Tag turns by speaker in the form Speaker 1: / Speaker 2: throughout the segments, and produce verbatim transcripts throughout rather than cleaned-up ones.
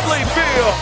Speaker 1: really feel.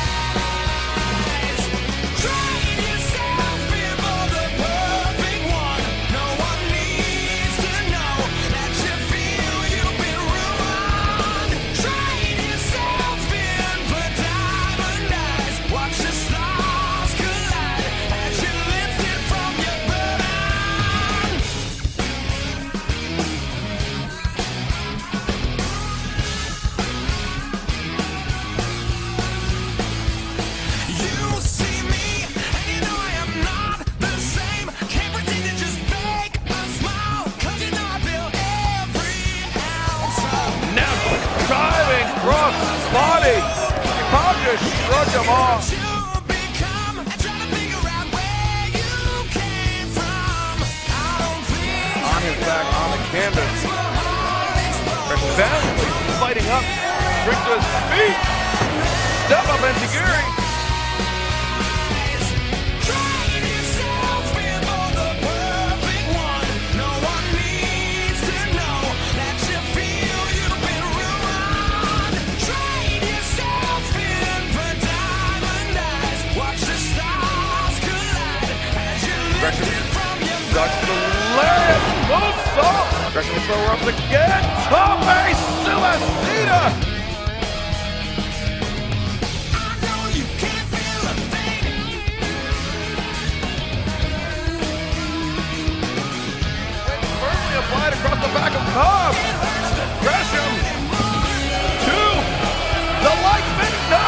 Speaker 1: Cross body. Cobb just shrugged him off. On his back, on the canvas. Gresham fighting up. Straight to his feet. Step up Enzuigiri. Ducks the lariat, moonsault. Gresham will throw her up again. Tope Suicida. Firmly applied across the back of Cobb. Gresham to the linesman. No!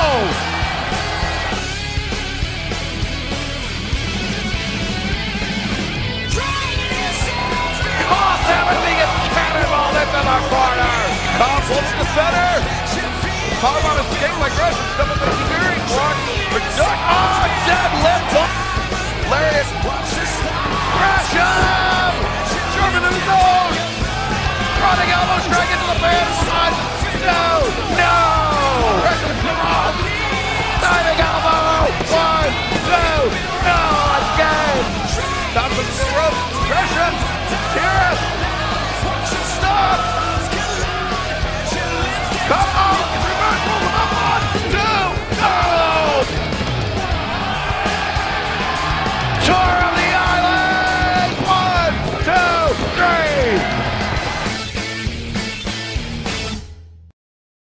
Speaker 1: In the corner. Cobb pulls the center. Cobb on his skate like Gresham. Step up Enzuigiri. Block. Duck. Oh, deadlift. Lariat. Gresham. Sherman in the zone. Running elbow strike into the band. One. No. No. Gresham. Come on. Diving elbow. One. Two. No. Again. Thompson to the rope. Gresham. Tyrus. Stop! Come on! Reversal! Come on! Two! No! Toro!